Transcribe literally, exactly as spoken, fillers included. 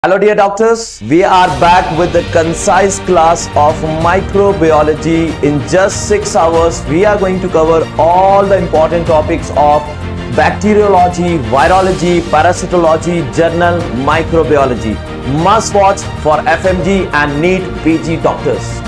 Hello dear doctors, we are back with the concise class of microbiology. In just six hours, we are going to cover all the important topics of bacteriology, virology, parasitology, journal, microbiology. Must watch for F M G E and Neet P G doctors.